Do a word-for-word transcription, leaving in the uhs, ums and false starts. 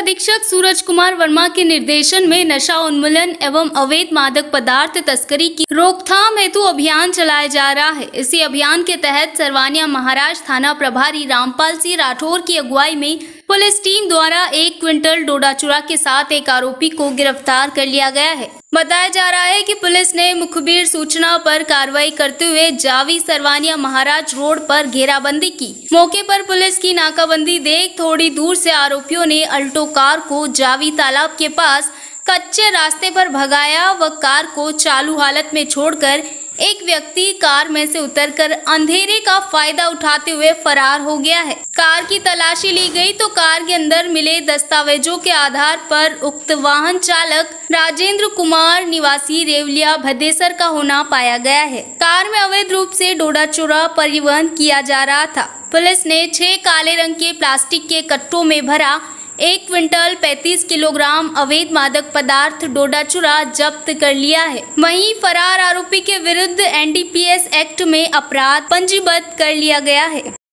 अधीक्षक सूरज कुमार वर्मा के निर्देशन में नशा उन्मूलन एवं अवैध मादक पदार्थ तस्करी की रोकथाम हेतु अभियान चलाया जा रहा है। इसी अभियान के तहत सरवानिया महाराज थाना प्रभारी रामपाल सिंह राठौर की अगुवाई में पुलिस टीम द्वारा एक क्विंटल डोडा चूरा के साथ एक आरोपी को गिरफ्तार कर लिया गया है। बताया जा रहा है कि पुलिस ने मुखबिर सूचना पर कार्रवाई करते हुए जावी सरवानिया महाराज रोड पर घेराबंदी की। मौके पर पुलिस की नाकाबंदी देख थोड़ी दूर से आरोपियों ने अल्टो कार को जावी तालाब के पास कच्चे रास्ते पर भगाया व कार को चालू हालत में छोड़कर एक व्यक्ति कार में से उतरकर अंधेरे का फायदा उठाते हुए फरार हो गया है। कार की तलाशी ली गई तो कार के अंदर मिले दस्तावेजों के आधार पर उक्त वाहन चालक राजेंद्र कुमार निवासी रेवलिया भदेसर का होना पाया गया है। कार में अवैध रूप से डोडा चूरा परिवहन किया जा रहा था। पुलिस ने छह काले रंग के प्लास्टिक के कट्टों में भरा एक क्विंटल पैंतीस किलोग्राम अवैध मादक पदार्थ डोडा चूरा जब्त कर लिया है। वहीं फरार आरोपी के विरुद्ध N D P S act में अपराध पंजीबद्ध कर लिया गया है।